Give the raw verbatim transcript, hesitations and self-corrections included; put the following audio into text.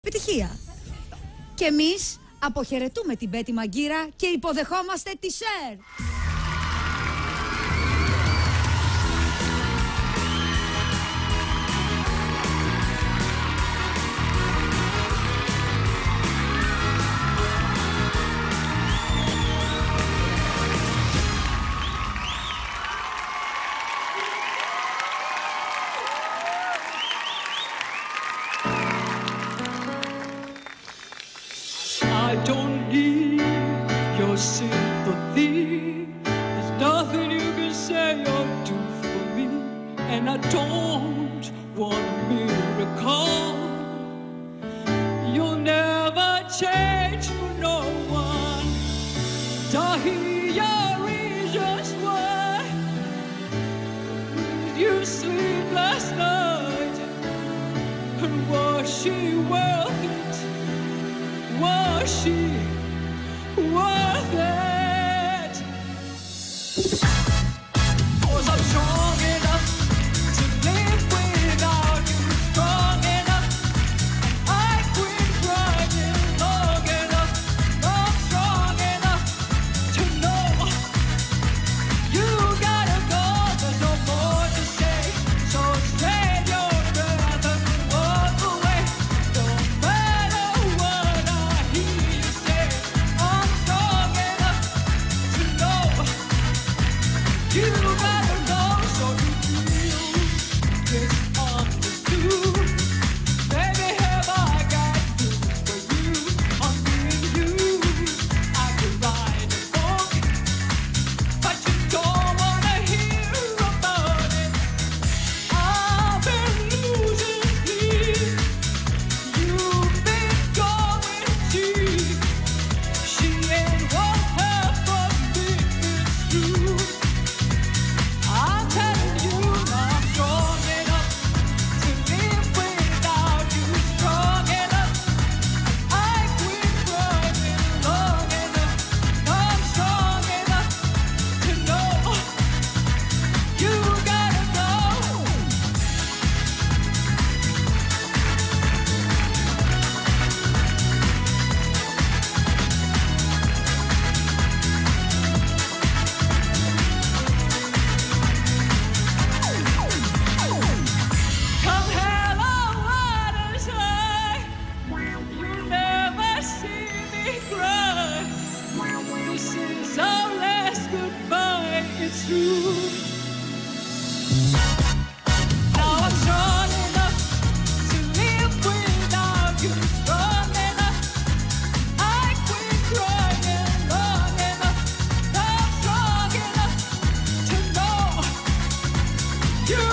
επιτυχία. Και εμείς αποχαιρετούμε την Πέτη Μαγκύρα και υποδεχόμαστε τη Σέρ. I don't need your sympathy. There's nothing you can say or do for me. And I don't want a miracle. You'll never change for no one. To hear your reasons why you sleep last night. And was she worth it? Was she worth it? 'Cause I'm strong enough to live without you, strong enough. I quit crying long enough. I'm strong enough to know you gotta go. There's no more to say, so save your breath and walk away. No matter what I hear you say, I'm strong enough to know you gotta know. So you feel misunderstood. Baby, have I got news for you? I'm being used. I could write a book, but you don't wanna hear about it. I've been losing sleep. You've been going cheap. She ain't what half of me is true. I'm telling you, I'm strong enough to live without you, strong enough. I quit crying long enough. I'm strong enough to know you gotta go. Come hell or water's high, you'll never see me cry. This is our last goodbye, it's true. Now I'm strong enough to live without you, strong enough. I quit crying long enough. I'm strong enough to know you